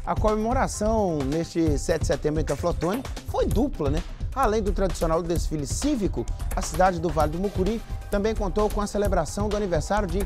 A comemoração neste 7 de setembro em Teoflotone foi dupla, né? Além do tradicional desfile cívico, a cidade do Vale do Mucuri também contou com a celebração do aniversário de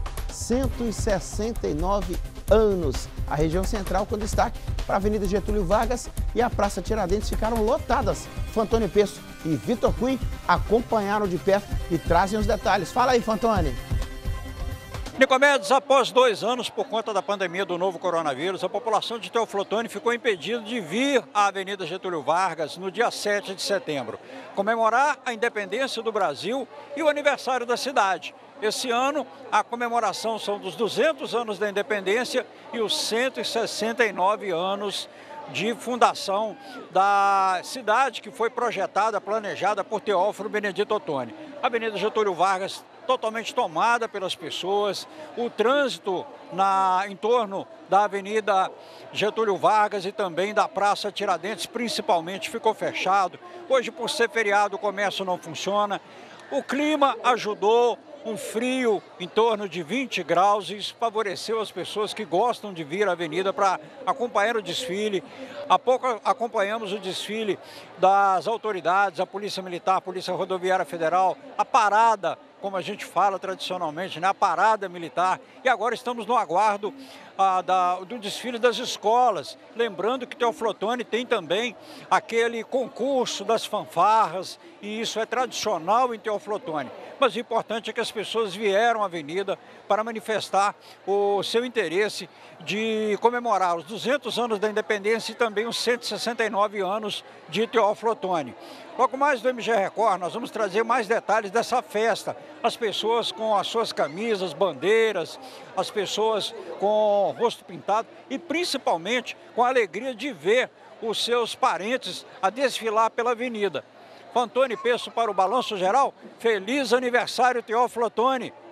169 anos. A região central com destaque para a Avenida Getúlio Vargas e a Praça Tiradentes ficaram lotadas. Fantoni Peço e Vitor Cui acompanharam de perto e trazem os detalhes. Fala aí, Fantoni. Nicomedes, após 2 anos, por conta da pandemia do novo coronavírus, a população de Teoflotone ficou impedida de vir à Avenida Getúlio Vargas no dia 7 de setembro, comemorar a independência do Brasil e o aniversário da cidade. Esse ano, a comemoração são dos 200 anos da independência e os 169 anos de fundação da cidade que foi projetada, planejada por Teófilo Benedito Ottoni. A Avenida Getúlio Vargas totalmente tomada pelas pessoas, o trânsito em torno da Avenida Getúlio Vargas e também da Praça Tiradentes, principalmente, ficou fechado. Hoje, por ser feriado, o comércio não funciona. O clima ajudou, um frio em torno de 20 graus, e isso favoreceu as pessoas que gostam de vir à avenida para acompanhar o desfile. Há pouco acompanhamos o desfile das autoridades, a Polícia Militar, a Polícia Rodoviária Federal, a parada, como a gente fala tradicionalmente, né? A parada militar. E agora estamos no aguardo do desfile das escolas. Lembrando que Teoflotone tem também aquele concurso das fanfarras, e isso é tradicional em Teoflotone. Mas o importante é que as pessoas vieram à avenida para manifestar o seu interesse de comemorar os 200 anos da independência e também os 169 anos de Teoflotone. Logo mais do MG Record, nós vamos trazer mais detalhes dessa festa. As pessoas com as suas camisas, bandeiras, as pessoas com o rosto pintado e principalmente com a alegria de ver os seus parentes a desfilar pela avenida. Fantoni Peço para o Balanço Geral. Feliz aniversário, Teoflotone!